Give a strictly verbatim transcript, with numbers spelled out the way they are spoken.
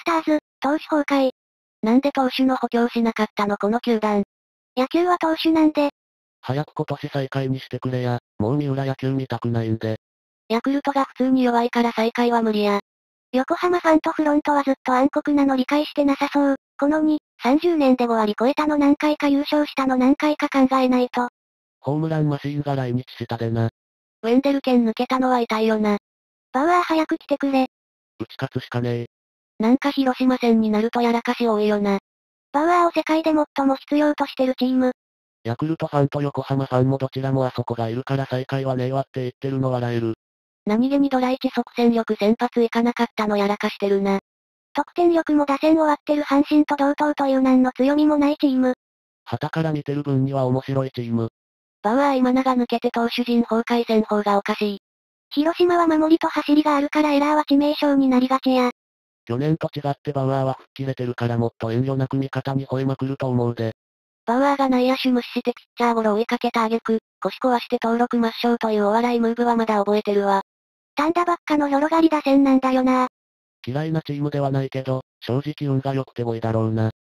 スターズ、投手崩壊。 なんで投手の補強しなかったのこの球団。 野球は投手なんで。 早く今年再開にしてくれや、もう三浦野球見たくないんで。 ヤクルトが普通に弱いから再開は無理や。 横浜ファンとフロントはずっと暗黒なの理解してなさそう。このに、さんじゅうねんでご割超えたの何回か優勝したの何回か考えないと。 ホームランマシーンが来日したでな。 ウェンデル剣抜けたのは痛いよな。 バウアー早く来てくれ。 打ち勝つしかねえ。 なんか広島戦になるとやらかし多いよな。 バウアーを世界で最も必要としてるチーム。 ヤクルトファンと横浜ファンもどちらもあそこがいるから再開はねえわって言ってるの笑える。 何気にドラ一即戦力先発いかなかったのやらかしてるな。 得点力も打線を割ってる阪神と同等という何の強みもないチーム。 旗から見てる分には面白いチーム。 バウアー今永抜けて投手陣崩壊せん方がおかしい。 広島は守りと走りがあるからエラーは致命傷になりがちや。 去年と違ってバウアーは吹っ切れてるからもっと遠慮なく味方に吠えまくると思うで。 バウアーが内野手無視してピッチャーゴロ追いかけた挙句、腰壊して登録抹消というお笑いムーブはまだ覚えてるわ。 単打ばっかの広がり打線なんだよな。 嫌いなチームではないけど、正直運が良くて多いだろうな。